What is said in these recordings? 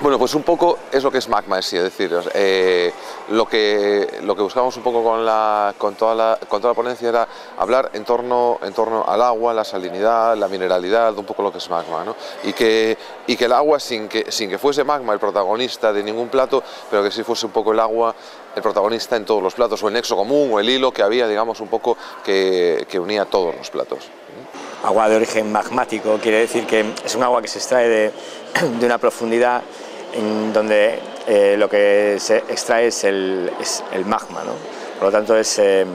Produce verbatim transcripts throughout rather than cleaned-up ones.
Bueno, pues un poco es lo que es Magma en sí, es decir, eh, lo, que, lo que buscábamos un poco con, la, con, toda la, con toda la ponencia era hablar en torno, en torno al agua, la salinidad, la mineralidad, un poco lo que es Magma, ¿no? Y que, y que el agua, sin que, sin que fuese Magma el protagonista de ningún plato, pero que sí fuese un poco el agua el protagonista en todos los platos, o el nexo común, o el hilo que había, digamos, un poco que, que unía todos los platos. Agua de origen magmático quiere decir que es un agua que se extrae de, de una profundidad en donde eh, lo que se extrae es el, es el magma, ¿no? Por lo tanto es, eh,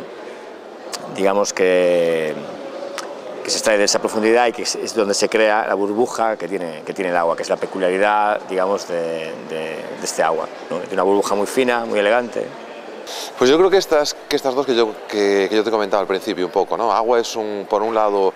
digamos que, que se extrae de esa profundidad y que es, es donde se crea la burbuja que tiene, que tiene el agua, que es la peculiaridad, digamos, de, de, de este agua, ¿no? De una burbuja muy fina, muy elegante. Pues yo creo que estas, que estas dos que yo, que, que yo te comentaba al principio un poco, ¿no? Agua es, un, por un lado,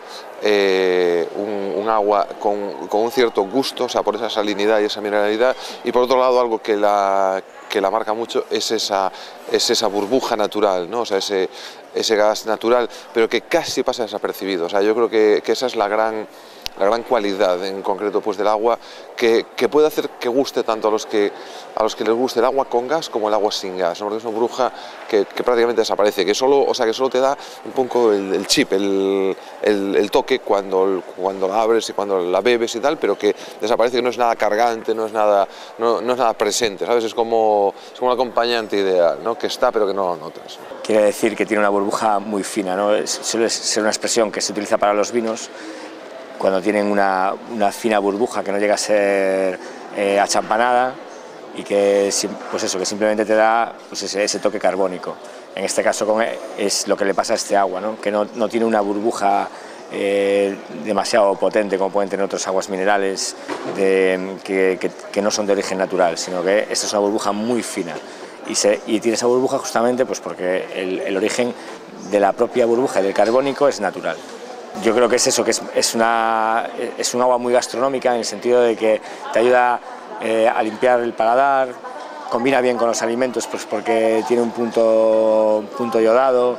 eh, un, un agua con, con un cierto gusto, o sea, por esa salinidad y esa mineralidad, y por otro lado algo que la, que la marca mucho es esa, es esa burbuja natural, ¿no? O sea, ese, ese gas natural, pero que casi pasa desapercibido. O sea, yo creo que, que esa es la gran... la gran cualidad en concreto pues del agua que, que puede hacer que guste tanto a los que, a los que les guste el agua con gas como el agua sin gas, ¿no? Porque es una burbuja que, que prácticamente desaparece, que solo, o sea, que solo te da un poco el, el chip, el, el, el toque cuando, cuando la abres y cuando la bebes y tal, pero que desaparece, que no es nada cargante, no es nada, no, no es nada presente, ¿sabes? Es como, es como un acompañante ideal, ¿no? Que está pero que no lo notas. Quiere decir que tiene una burbuja muy fina, ¿no? Es, suele ser una expresión que se utiliza para los vinos, cuando tienen una, una fina burbuja que no llega a ser eh, achampanada y que, pues eso, que simplemente te da pues ese, ese toque carbónico. En este caso con, es lo que le pasa a este agua, ¿no? Que no, no tiene una burbuja eh, demasiado potente como pueden tener otras aguas minerales de, que, que, que no son de origen natural, sino que esta es una burbuja muy fina y, se, y tiene esa burbuja justamente pues porque el, el origen de la propia burbuja y del carbónico es natural. Yo creo que es eso, que es, es, una, es un agua muy gastronómica en el sentido de que te ayuda eh, a limpiar el paladar, combina bien con los alimentos pues porque tiene un punto, punto yodado,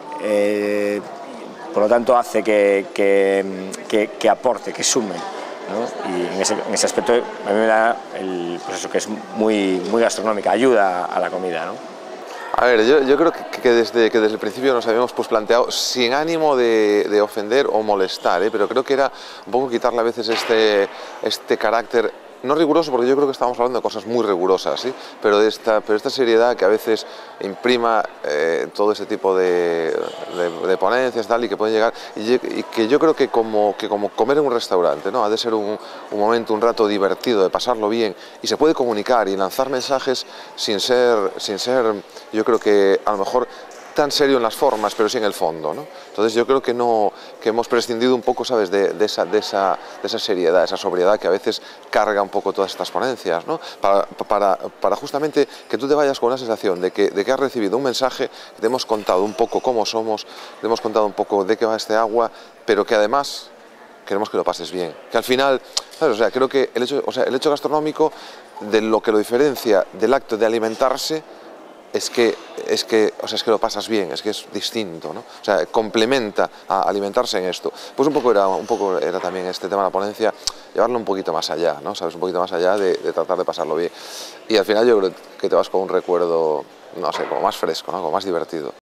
eh, por lo tanto hace que, que, que, que aporte, que sume, ¿no? Y en ese, en ese aspecto a mí me da el, pues eso, que es muy, muy gastronómica, ayuda a la comida, ¿no? A ver, yo, yo creo que, que, desde, que desde el principio nos habíamos pues, planteado sin ánimo de, de ofender o molestar, ¿eh? Pero creo que era un poco quitarle a veces este, este carácter, no riguroso, porque yo creo que estamos hablando de cosas muy rigurosas, ¿sí? Pero, de esta, pero esta seriedad que a veces imprima eh, todo ese tipo de, de, de ponencias tal, y que pueden llegar, y, y que yo creo que como, que como comer en un restaurante, ¿no? Ha de ser un, un momento, un rato divertido, de pasarlo bien, y se puede comunicar y lanzar mensajes sin ser, sin ser yo creo que a lo mejor tan serio en las formas, pero sí en el fondo, ¿no? Entonces yo creo que, no, que hemos prescindido un poco, ¿sabes?, de, de, esa, de, esa, de esa seriedad, esa sobriedad que a veces carga un poco todas estas ponencias, ¿no? Para, para, para justamente que tú te vayas con la sensación de que, de que has recibido un mensaje, que te hemos contado un poco cómo somos, te hemos contado un poco de qué va este agua, pero que además queremos que lo pases bien, que al final, ¿sabes? O sea, creo que el hecho, o sea, el hecho gastronómico, de lo que lo diferencia del acto de alimentarse, es que, es que, o sea, es que lo pasas bien, es que es distinto, ¿no? O sea, complementa a alimentarse en esto. Pues un poco era, un poco era también este tema de la ponencia, llevarlo un poquito más allá, ¿no? ¿Sabes? Un poquito más allá de, de tratar de pasarlo bien. Y al final yo creo que te vas con un recuerdo, no sé, como más fresco, ¿no? Como más divertido.